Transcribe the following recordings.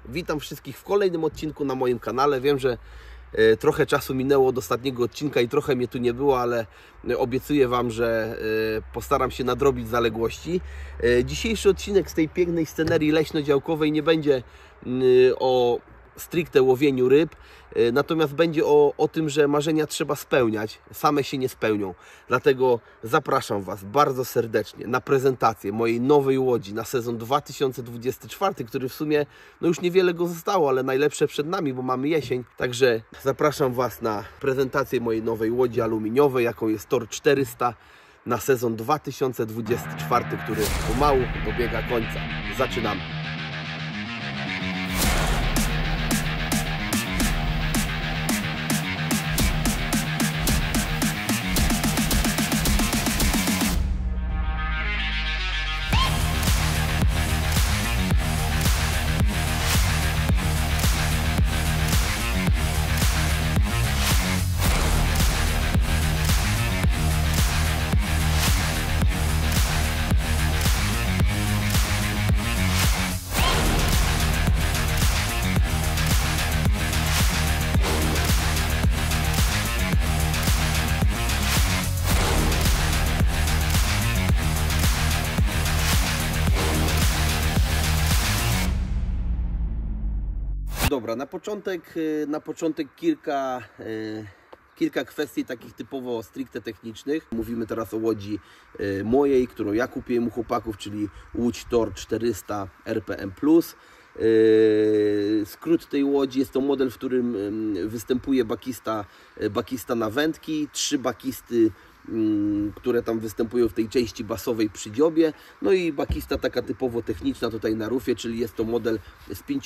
Witam wszystkich w kolejnym odcinku na moim kanale. Wiem, że trochę czasu minęło od ostatniego odcinka i trochę mnie tu nie było, ale obiecuję Wam, że postaram się nadrobić zaległości. Dzisiejszy odcinek z tej pięknej scenerii leśno-działkowej nie będzie o stricte łowieniu ryb, natomiast będzie o tym, że marzenia trzeba spełniać, same się nie spełnią. Dlatego zapraszam Was bardzo serdecznie na prezentację mojej nowej łodzi na sezon 2024, który w sumie już niewiele go zostało, ale najlepsze przed nami, bo mamy jesień. Także zapraszam Was na prezentację mojej nowej łodzi aluminiowej, jaką jest Tor 400 na sezon 2024, który pomału dobiega końca. Zaczynamy! Dobra, na początek kilka kwestii takich typowo stricte technicznych. Mówimy teraz o łodzi mojej, którą ja kupiłem u chłopaków, czyli Łódź Tor 400 RPM+. Skrót tej łodzi: jest to model, w którym występuje bakista na wędki, 3 bakisty, które tam występują w tej części basowej przy dziobie, no i bakista taka typowo techniczna tutaj na rufie, czyli jest to model z 5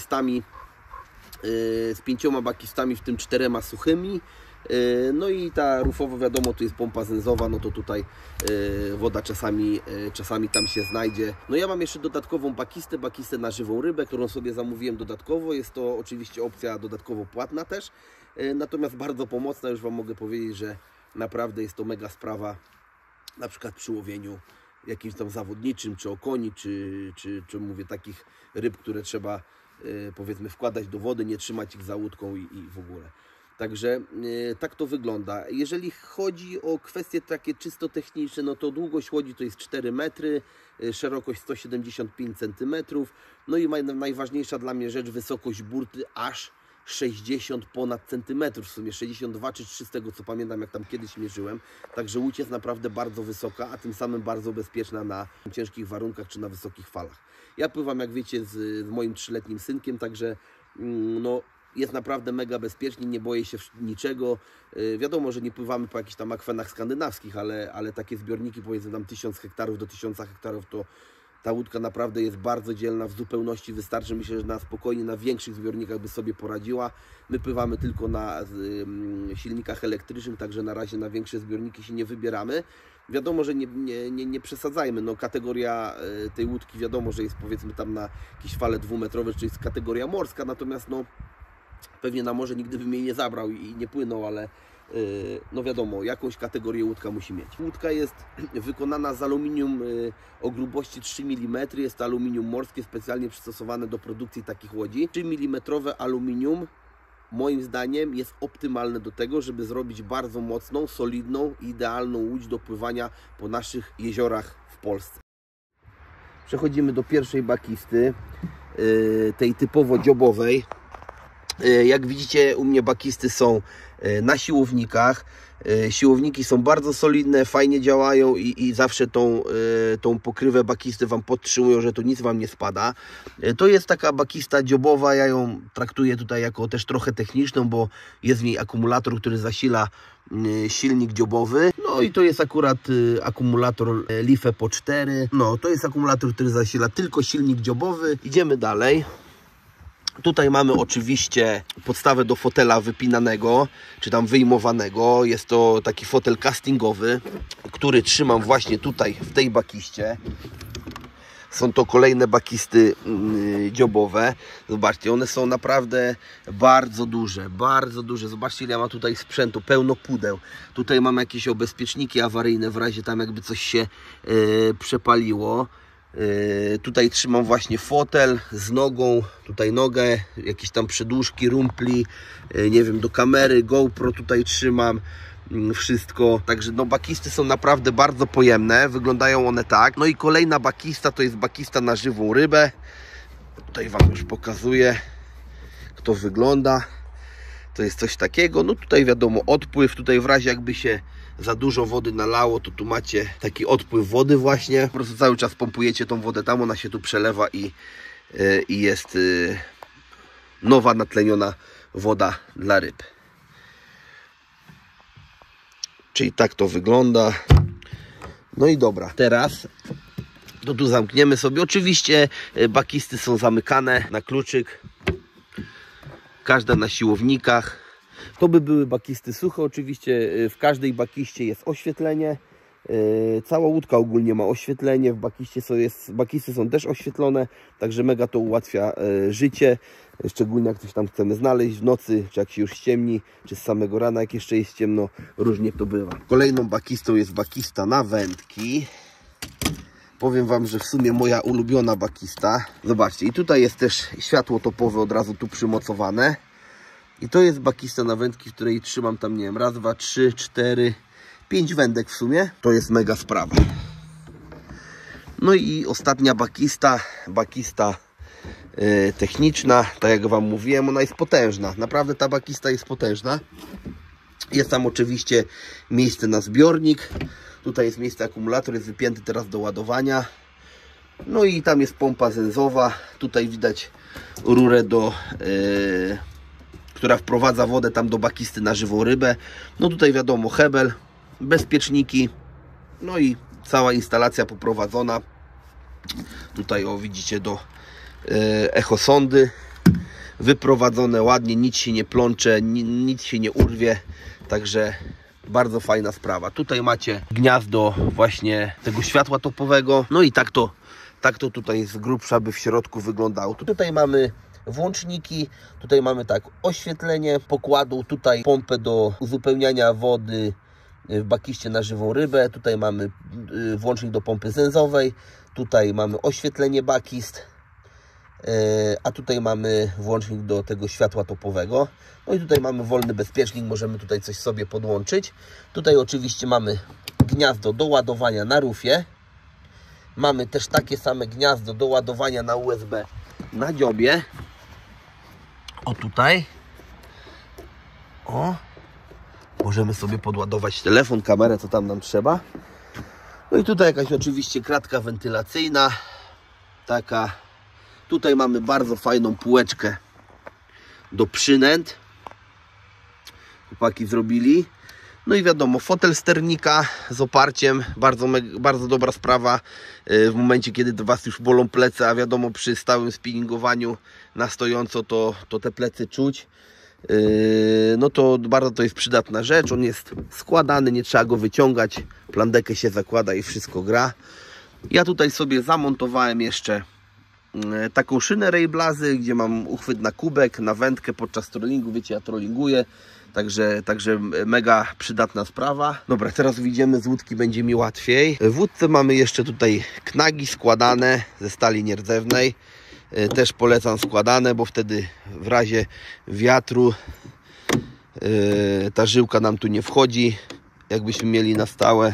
bakistami, w tym 4 suchymi. No i ta rufowa, wiadomo, tu jest pompa zęzowa, no to tutaj woda czasami tam się znajdzie. No ja mam jeszcze dodatkową bakistę na żywą rybę, którą sobie zamówiłem dodatkowo. Jest to oczywiście opcja dodatkowo płatna też, natomiast bardzo pomocna. Już Wam mogę powiedzieć, że naprawdę jest to mega sprawa, na przykład przy łowieniu jakimś tam zawodniczym, czy okoni, czy mówię takich ryb, które trzeba powiedzmy wkładać do wody, nie trzymać ich za łódką i w ogóle. Także tak to wygląda. Jeżeli chodzi o kwestie takie czysto techniczne, no to długość łodzi to jest 4 metry, szerokość 175 cm, no i najważniejsza dla mnie rzecz, wysokość burty aż 60 ponad centymetrów, w sumie 62 czy 3 z tego co pamiętam, jak tam kiedyś mierzyłem. Także łódź jest naprawdę bardzo wysoka, a tym samym bardzo bezpieczna na ciężkich warunkach czy na wysokich falach. Ja pływam, jak wiecie, z moim 3-letnim synkiem, także no, jest naprawdę mega bezpiecznie, nie boję się niczego. Wiadomo, że nie pływamy po jakichś tam akwenach skandynawskich, ale takie zbiorniki, powiedzmy tam 1000 hektarów do 1000 hektarów, to ta łódka naprawdę jest bardzo dzielna, w zupełności wystarczy. Myślę, że na spokojnie na większych zbiornikach by sobie poradziła. My pływamy tylko na silnikach elektrycznych, także na razie na większe zbiorniki się nie wybieramy. Wiadomo, że nie przesadzajmy, no kategoria tej łódki wiadomo, że jest powiedzmy tam na jakieś fale 2-metrowe, czyli jest kategoria morska, natomiast no pewnie na morze nigdy bym jej nie zabrał i nie płynął, ale no wiadomo, jakąś kategorię łódka musi mieć. Łódka jest wykonana z aluminium o grubości 3 mm, jest to aluminium morskie, specjalnie przystosowane do produkcji takich łodzi. 3 mm aluminium moim zdaniem jest optymalne do tego, żeby zrobić bardzo mocną, solidną, idealną łódź do pływania po naszych jeziorach w Polsce. Przechodzimy do pierwszej bakisty, tej typowo dziobowej. Jak widzicie, u mnie bakisty są na siłownikach. Siłowniki są bardzo solidne, fajnie działają i zawsze tą pokrywę bakisty Wam podtrzymują, że tu nic Wam nie spada. To jest taka bakista dziobowa, ja ją traktuję tutaj jako też trochę techniczną, bo jest w niej akumulator, który zasila silnik dziobowy. No i to jest akurat akumulator LiFePO 4. No to jest akumulator, który zasila tylko silnik dziobowy. Idziemy dalej. Tutaj mamy oczywiście podstawę do fotela wypinanego, czy tam wyjmowanego. Jest to taki fotel castingowy, który trzymam właśnie tutaj w tej bakiście. Są to kolejne bakisty dziobowe. Zobaczcie, one są naprawdę bardzo duże, bardzo duże. Zobaczcie, ile ja mam tutaj sprzętu, pełno pudeł. Tutaj mam jakieś obezpieczniki awaryjne w razie tam jakby coś się przepaliło. Tutaj trzymam właśnie fotel z nogą, tutaj nogę, jakieś tam przedłużki, rumpli, nie wiem, do kamery, GoPro tutaj trzymam, wszystko. Także no bakisty są naprawdę bardzo pojemne, wyglądają one tak. No i kolejna bakista to jest bakista na żywą rybę. Tutaj Wam już pokazuję, jak to wygląda. To jest coś takiego, no tutaj wiadomo odpływ, tutaj w razie jakby się za dużo wody nalało, to tu macie taki odpływ wody właśnie. Po prostu cały czas pompujecie tą wodę tam, ona się tu przelewa i jest nowa, natleniona woda dla ryb. Czyli tak to wygląda. No i dobra, teraz to tu zamkniemy sobie. Oczywiście bakisty są zamykane na kluczyk. Każda na siłownikach. To by były bakisty suche. Oczywiście w każdej bakiście jest oświetlenie. Cała łódka ogólnie ma oświetlenie. Bakisty są też oświetlone. Także mega to ułatwia życie. Szczególnie jak coś tam chcemy znaleźć w nocy, czy jak się już ściemni, czy z samego rana jak jeszcze jest ciemno. Różnie to bywa. Kolejną bakistą jest bakista na wędki. Powiem Wam, że w sumie moja ulubiona bakista. Zobaczcie, i tutaj jest też światło topowe od razu tu przymocowane. I to jest bakista na wędki, w której trzymam tam, nie wiem, raz, dwa, trzy, cztery, 5 wędek w sumie. To jest mega sprawa. No i ostatnia bakista techniczna. Tak jak Wam mówiłem, ona jest potężna. Naprawdę ta bakista jest potężna. Jest tam oczywiście miejsce na zbiornik. Tutaj jest miejsce, akumulator jest wypięty teraz do ładowania. No i tam jest pompa zenzowa. Tutaj widać rurę która wprowadza wodę tam do bakisty na żywą rybę. No tutaj wiadomo hebel, bezpieczniki. No i cała instalacja poprowadzona. Tutaj o widzicie do echosondy. Wyprowadzone ładnie, nic się nie plącze, nic się nie urwie. Także bardzo fajna sprawa. Tutaj macie gniazdo właśnie tego światła topowego. No i tak to tutaj z grubsza by w środku wyglądało. Tutaj mamy włączniki, tutaj mamy tak oświetlenie pokładu, tutaj pompę do uzupełniania wody w bakiście na żywą rybę. Tutaj mamy włącznik do pompy zenzowej. Tutaj mamy oświetlenie bakist. A tutaj mamy włącznik do tego światła topowego. No i tutaj mamy wolny bezpiecznik, możemy tutaj coś sobie podłączyć. Tutaj oczywiście mamy gniazdo do ładowania na rufie. Mamy też takie same gniazdo do ładowania na USB na dziobie. O tutaj. O. Możemy sobie podładować telefon, kamerę, co tam nam trzeba. No i tutaj jakaś oczywiście kratka wentylacyjna. Taka. Tutaj mamy bardzo fajną półeczkę do przynęt. Chłopaki zrobili. No i wiadomo, fotel sternika z oparciem. Bardzo dobra sprawa w momencie, kiedy Was już bolą plecy, a wiadomo, przy stałym spinningowaniu na stojąco to te plecy czuć. No to bardzo to jest przydatna rzecz. On jest składany, nie trzeba go wyciągać. Plandekę się zakłada i wszystko gra. Ja tutaj sobie zamontowałem jeszcze taką szynę Rayblazy, gdzie mam uchwyt na kubek, na wędkę podczas trollingu. Wiecie, ja trollinguję, także mega przydatna sprawa. Dobra, teraz wyjdziemy z łódki, będzie mi łatwiej. W łódce mamy jeszcze tutaj knagi składane ze stali nierdzewnej. Też polecam składane, bo wtedy w razie wiatru ta żyłka nam tu nie wchodzi, jakbyśmy mieli na stałe.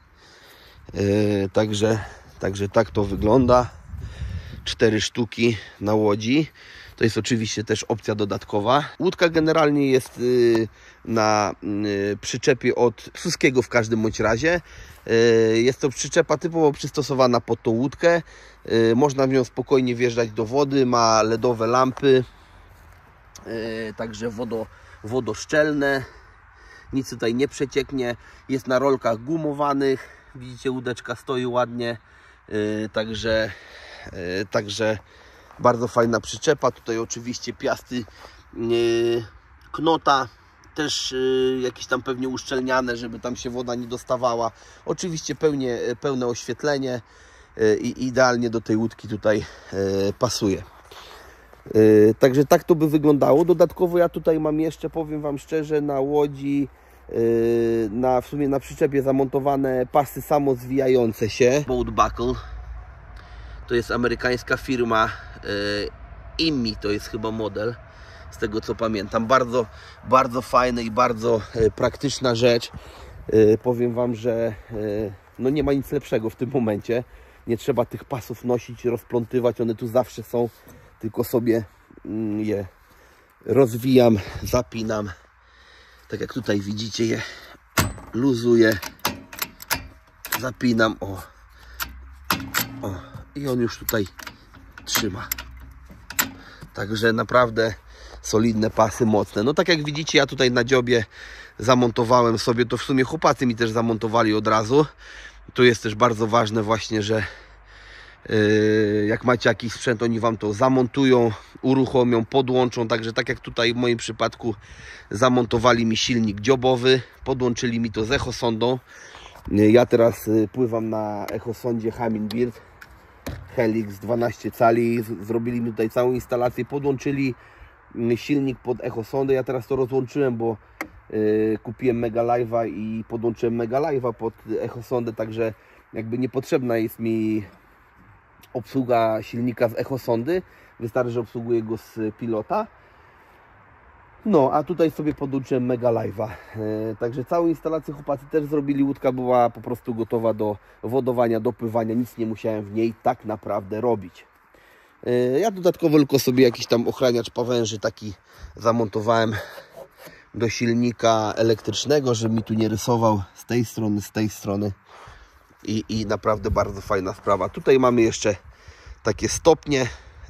Także tak to wygląda. 4 sztuki na łodzi. To jest oczywiście też opcja dodatkowa. Łódka generalnie jest na przyczepie od Suskiego w każdym bądź razie. Jest to przyczepa typowo przystosowana pod tą łódkę. Można w nią spokojnie wjeżdżać do wody. Ma LEDowe lampy. Także wodoszczelne. Nic tutaj nie przecieknie. Jest na rolkach gumowanych. Widzicie, łódeczka stoi ładnie. Także bardzo fajna przyczepa. Tutaj oczywiście piasty knota, też jakieś tam pewnie uszczelniane, żeby tam się woda nie dostawała. Oczywiście pełne oświetlenie i idealnie do tej łódki tutaj pasuje. Także tak to by wyglądało. Dodatkowo ja tutaj mam jeszcze, powiem Wam szczerze, na łodzi w sumie na przyczepie zamontowane pasy samozwijające się, boat buckle. To jest amerykańska firma IMMI, to jest chyba model, z tego co pamiętam. Bardzo, bardzo fajna i bardzo praktyczna rzecz. Powiem Wam, że no nie ma nic lepszego w tym momencie. Nie trzeba tych pasów nosić, rozplątywać, one tu zawsze są, tylko sobie je rozwijam, zapinam. Tak jak tutaj widzicie, je luzuję, zapinam, o, i on już tutaj trzyma. Także naprawdę solidne pasy, mocne. No tak jak widzicie, ja tutaj na dziobie zamontowałem sobie, to w sumie chłopacy mi też zamontowali od razu. Tu jest też bardzo ważne właśnie, że jak macie jakiś sprzęt, oni Wam to zamontują, uruchomią, podłączą. Także tak jak tutaj w moim przypadku zamontowali mi silnik dziobowy, podłączyli mi to z echosondą. Ja teraz pływam na echosondzie Humminbird Helix 12 cali. Zrobili mi tutaj całą instalację, podłączyli silnik pod echosondę. Ja teraz to rozłączyłem, bo kupiłem Mega Live'a i podłączyłem Mega Live'a pod echosondę, także jakby niepotrzebna jest mi obsługa silnika z echosondy. Wystarczy, że obsługuję go z pilota. No, a tutaj sobie podłączyłem Mega Live'a. Także całą instalację chłopacy też zrobili. Łódka była po prostu gotowa do wodowania, do pływania. Nic nie musiałem w niej tak naprawdę robić. Ja dodatkowo tylko sobie jakiś tam ochraniacz pawęży taki zamontowałem do silnika elektrycznego, żeby mi tu nie rysował z tej strony, z tej strony. I naprawdę bardzo fajna sprawa. Tutaj mamy jeszcze takie stopnie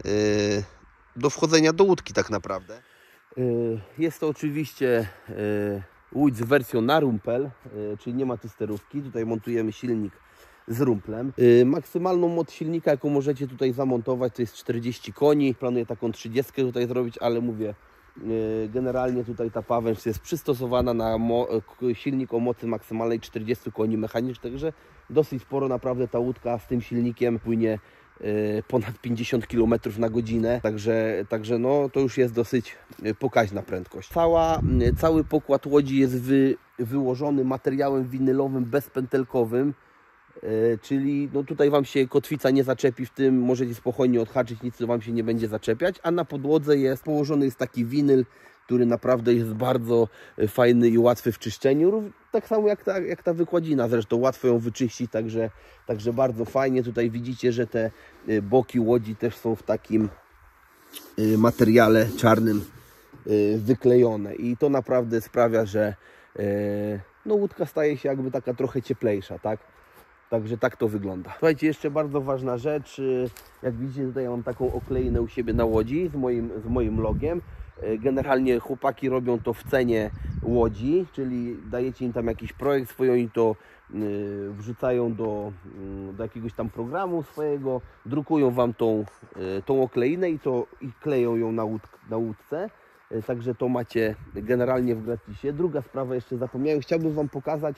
do wchodzenia do łódki tak naprawdę. Jest to oczywiście łódź z wersją na rumpel, czyli nie ma tu sterówki. Tutaj montujemy silnik z rumplem. Maksymalną moc silnika, jaką możecie tutaj zamontować, to jest 40 koni. Planuję taką 30 tutaj zrobić, ale mówię, generalnie tutaj ta pawęż jest przystosowana na silnik o mocy maksymalnej 40 koni mechanicznych, także dosyć sporo naprawdę ta łódka z tym silnikiem płynie ponad 50 km na godzinę, także no to już jest dosyć pokaźna prędkość. Cały pokład łodzi jest wyłożony materiałem winylowym bezpętelkowym, czyli no tutaj Wam się kotwica nie zaczepi w tym, możecie spokojnie odhaczyć, nic Wam się nie będzie zaczepiać, a na podłodze położony jest taki winyl, który naprawdę jest bardzo fajny i łatwy w czyszczeniu, tak samo jak ta wykładzina, zresztą łatwo ją wyczyścić, także bardzo fajnie. Tutaj widzicie, że te boki łodzi też są w takim materiale czarnym wyklejone i to naprawdę sprawia, że no, łódka staje się jakby taka trochę cieplejsza, tak? Także tak to wygląda. Słuchajcie, jeszcze bardzo ważna rzecz. Jak widzicie, tutaj ja mam taką okleinę u siebie na łodzi z moim logiem. Generalnie chłopaki robią to w cenie łodzi, czyli dajecie im tam jakiś projekt swój, oni to wrzucają do jakiegoś tam programu swojego, drukują Wam tą okleinę i kleją ją na łódce. Także to macie generalnie w gratisie. Druga sprawa, jeszcze zapomniałem, chciałbym Wam pokazać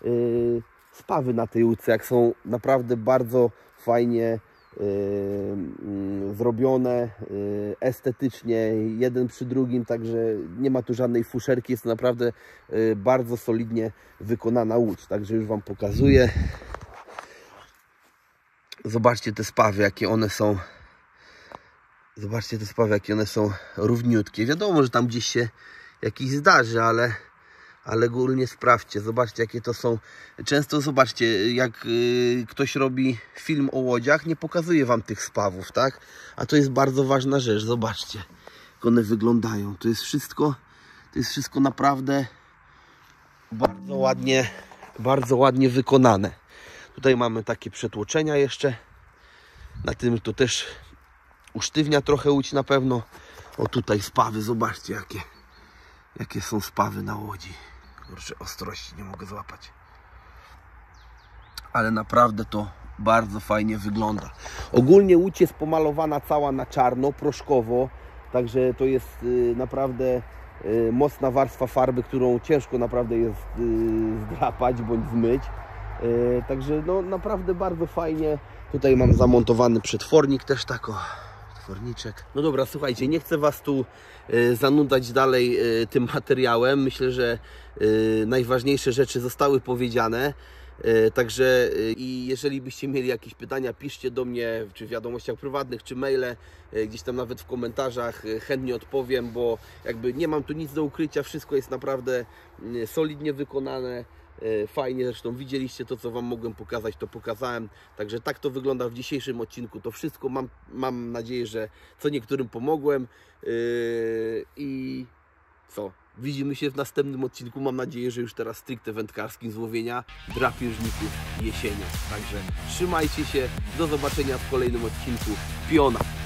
spawy na tej łódce, jak są naprawdę bardzo fajnie zrobione, estetycznie, jeden przy drugim, także nie ma tu żadnej fuszerki, jest to naprawdę bardzo solidnie wykonana łódź, także już Wam pokazuję. Zobaczcie te spawy, jakie one są. Zobaczcie te spawy, jakie one są równiutkie. Wiadomo, że tam gdzieś się jakiś zdarzy, ale ogólnie sprawdźcie, zobaczcie, jakie to są. Często zobaczcie, jak ktoś robi film o łodziach, nie pokazuje Wam tych spawów, tak? A to jest bardzo ważna rzecz, zobaczcie, jak one wyglądają. To jest wszystko naprawdę bardzo ładnie wykonane. Tutaj mamy takie przetłoczenia jeszcze. Na tym to też usztywnia trochę łódź na pewno. O, tutaj spawy, zobaczcie, jakie są spawy na łodzi. Kurczę, ostrości nie mogę złapać. Ale naprawdę to bardzo fajnie wygląda. Ogólnie łódź jest pomalowana cała na czarno, proszkowo. Także to jest naprawdę mocna warstwa farby, którą ciężko naprawdę jest zdrapać bądź zmyć. Także no naprawdę bardzo fajnie. Tutaj mam zamontowany przetwornik też tak, o, tworniczek. No dobra, słuchajcie, nie chcę Was tu zanudzać dalej tym materiałem. Myślę, że najważniejsze rzeczy zostały powiedziane. Także i jeżeli byście mieli jakieś pytania, piszcie do mnie, czy w wiadomościach prywatnych, czy maile, gdzieś tam nawet w komentarzach, chętnie odpowiem, bo jakby nie mam tu nic do ukrycia, wszystko jest naprawdę solidnie wykonane. Fajnie, zresztą widzieliście to, co Wam mogłem pokazać, to pokazałem. Także tak to wygląda w dzisiejszym odcinku. To wszystko, mam nadzieję, że co niektórym pomogłem. I co? Widzimy się w następnym odcinku. Mam nadzieję, że już teraz stricte wędkarskim, z łowienia drapieżników jesienią. Także trzymajcie się. Do zobaczenia w kolejnym odcinku. Piona!